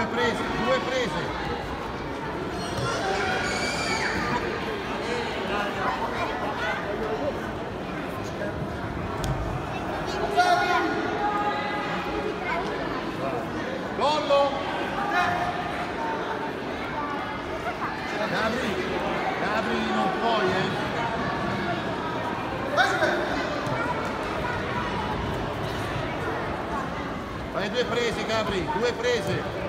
Due prese. Gollo! Gabri non puoi, Fai due prese, Gabri, due prese.